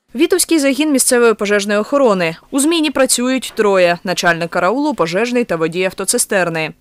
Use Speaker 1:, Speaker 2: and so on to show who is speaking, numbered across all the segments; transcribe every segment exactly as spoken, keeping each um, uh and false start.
Speaker 1: Вітовський загін місцевої пожежної охорони. У зміні працюють троє – начальник караулу, пожежний та водій автоцистерни.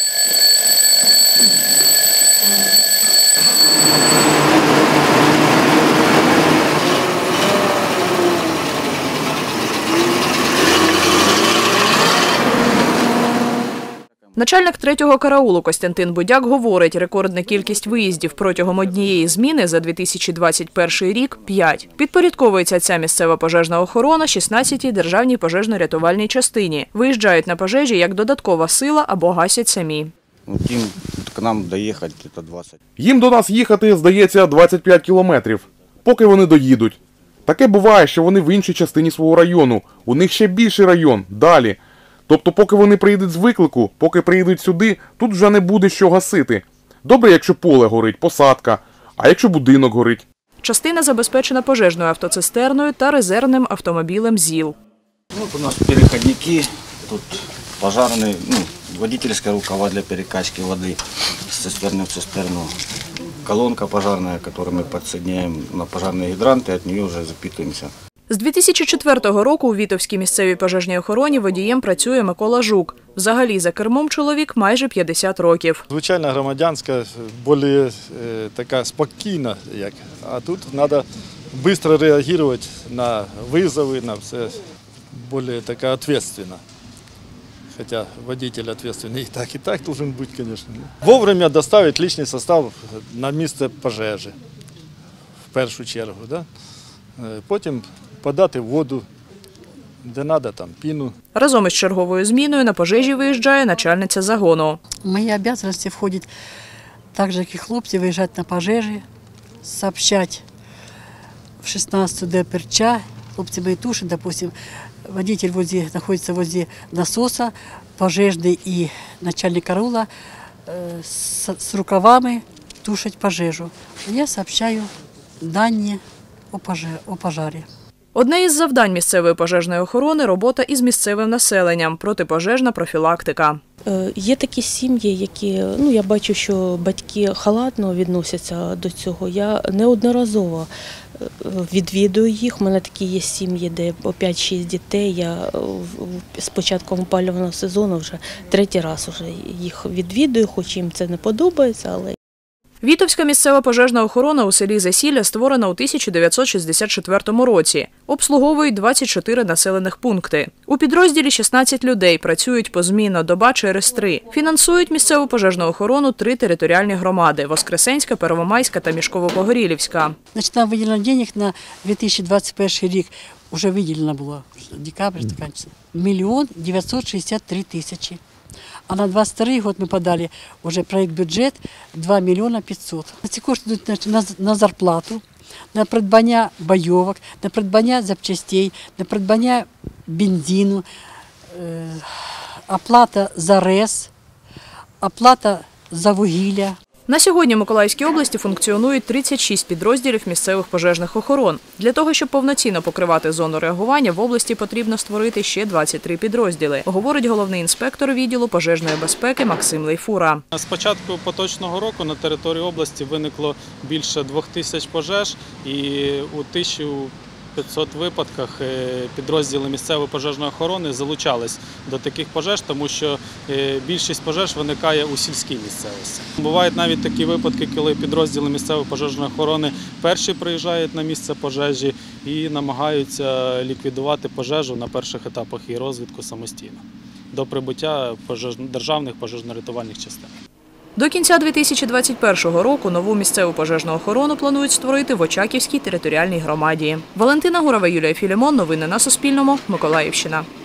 Speaker 1: Начальник третього караулу Костянтин Будяк говорить, рекордна кількість виїздів протягом однієї зміни за дві тисячі двадцять перший рік – п'ять. Підпорядковується ця місцева пожежна охорона шістнадцятій державній пожежно-рятувальній частині. Виїжджають на пожежі як додаткова сила або гасять самі.
Speaker 2: Їм к нам доїхати двадцять.
Speaker 3: Їм до нас їхати, здається, двадцять п'ять кілометрів, поки вони доїдуть. Таке буває, що вони в іншій частині свого району. У них ще більший район, далі. Тобто, поки вони приїдуть з виклику, поки приїдуть сюди, тут вже не буде що гасити. Добре, якщо поле горить, посадка, а якщо будинок горить.
Speaker 1: Частина забезпечена пожежною автоцистерною та резервним автомобілем ЗІЛ.
Speaker 2: Вот у нас переходники, тут пожарные, ну, водительская рукава для перекачки воды с цистерны в цистерну. Колонка пожарная, которую мы подсоединяем на пожарные гидранты, от нее уже запитываемся.
Speaker 1: З дві тисячі четвертого року у Вітовській місцевій пожежній охороні водієм працює Микола Жук. Взагалі за кермом чоловік майже п'ятдесят років.
Speaker 4: Звичайно, громадянська, більш така спокійна, як. А тут треба швидко реагувати на визови, на все більш така відповідальна. Хоча водитель відповідальний і так, і так має бути, звісно. Вовремя доставити личний состав на місце пожежі, в першу чергу. Да? Потім подати воду, де треба, там, піну.
Speaker 1: Разом із черговою зміною на пожежі виїжджає начальниця загону.
Speaker 5: В мої обов'язки входить так же, як і хлопці, виїжджати на пожежі, сообщати в шістнадцяту ДПРЧ, хлопці мої тушать, допустим, водитель возле, знаходиться возле насоса, пожежний і начальник караула з, з рукавами тушать пожежу. Я сообщаю дані о пожарі.
Speaker 1: Одне із завдань місцевої пожежної охорони – робота із місцевим населенням, протипожежна профілактика.
Speaker 6: Є такі сім'ї, які, ну, я бачу, що батьки халатно відносяться до цього. Я неодноразово відвідую їх. У мене такі є сім'ї, де по п'ять-шість дітей. Я з початком опалювального сезону вже третій раз вже їх відвідую, хоч їм це не подобається, але...
Speaker 1: Вітовська місцева пожежна охорона у селі Засілля створена у тисяча дев'ятсот шістдесят четвертому році. Обслуговують двадцять чотири населених пункти. У підрозділі шістнадцять людей, працюють позмінно, доба через три. Фінансують місцеву пожежну охорону три територіальні громади – Воскресенська, Первомайська та Мішково-Погорілівська.
Speaker 5: Значить, нам виділено грошей на дві тисячі двадцять перший рік, вже виділено було, декабрь, мільйон дев'ятсот шістдесят три тисячі. А на двадцять другий год ми подали вже проєкт бюджет два мільйони п'ятсот. Ці кошти йдуть на, на зарплату, на придбання бойовок, на придбання запчастей, на придбання бензину, е, оплата за рез, оплата за вугілля.
Speaker 1: На сьогодні в Миколаївській області функціонують тридцять шість підрозділів місцевих пожежних охорон. Для того, щоб повноцінно покривати зону реагування, в області потрібно створити ще двадцять три підрозділи, говорить головний інспектор відділу пожежної безпеки Максим Лейфура.
Speaker 7: З початку поточного року на території області виникло більше двох тисяч пожеж і у тисячу п'ятсот випадках підрозділи місцевої пожежної охорони залучались до таких пожеж, тому що більшість пожеж виникає у сільській місцевості. Бувають навіть такі випадки, коли підрозділи місцевої пожежної охорони перші приїжджають на місце пожежі і намагаються ліквідувати пожежу на перших етапах її розвитку самостійно до прибуття державних пожежно-рятувальних частин.
Speaker 1: До кінця дві тисячі двадцять першого року нову місцеву пожежну охорону планують створити в Очаківській територіальній громаді. Валентина Гурова, Юлія Філімон. Новини на Суспільному. Миколаївщина.